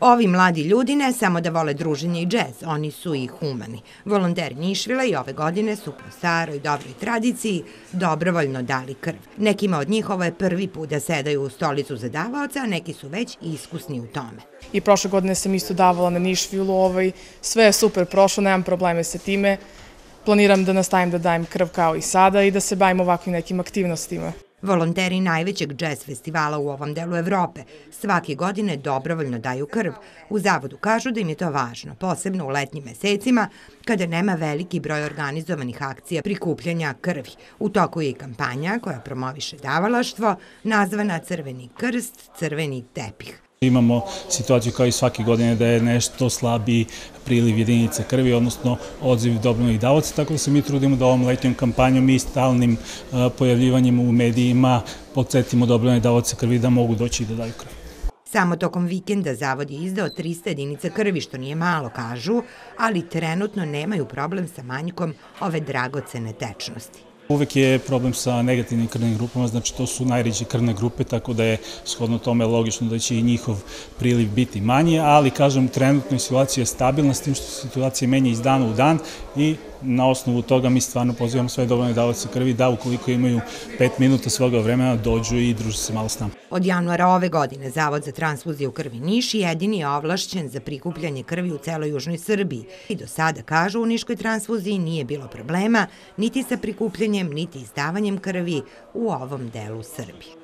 Ovi mladi ljudi ne samo da vole druženje i džez, oni su i humani. Volonteri Nišvila i ove godine su po staroj dobroj tradiciji dobrovoljno dali krv. Nekima od njih ovo je prvi put da sedaju u stolicu za davaoca, a neki su već iskusni u tome. I prošle godine sam isto davala na Nišvilu, sve je super prošlo, nemam probleme sa time. Planiram da nastavim da dajem krv kao i sada i da se bavim ovakvim nekim aktivnostima. Volonteri najvećeg džez festivala u ovom delu Evrope svake godine dobrovoljno daju krv. U zavodu kažu da im je to važno, posebno u letnjim mesecima, kada nema veliki broj organizovanih akcija prikupljanja krvi. U toku je i kampanja koja promoviše davalaštvo, nazvana Crveni krst, crveni tepih. Imamo situaciju kao i svake godine da je nešto slabiji priliv jedinica krvi, odnosno odziv dobrovoljnih davaoca, tako da se mi trudimo da ovom letnjom kampanjom i stalnim pojavljivanjem u medijima podsjetimo dobrovoljne davaoce krvi da mogu doći i da daju krv. Samo tokom vikenda zavod je izdao 300 jedinica krvi, što nije malo, kažu, ali trenutno nemaju problem sa manjkom ove dragocene tečnosti. Uvek je problem sa negativnim krvnim grupama, znači to su najređe krvne grupe, tako da je shodno tome logično da će i njihov priliv biti manji, ali kažem, trenutno situacija je stabilna, s tim što se situacija menja iz dana u dan i na osnovu toga mi stvarno pozivamo sve dobrovoljne davaoce krvi da ukoliko imaju 5 minuta svoga vremena dođu i druže se malo s nama. Od januara ove godine Zavod za transfuziju krvi Niš jedini je ovlašćen za prikupljanje krvi u celoj južnoj Srbiji i do sada, kažu, u niškoj transfuziji nije bilo problema niti sa prikupljanjem, niti izdavanjem krvi u ovom delu Srbije.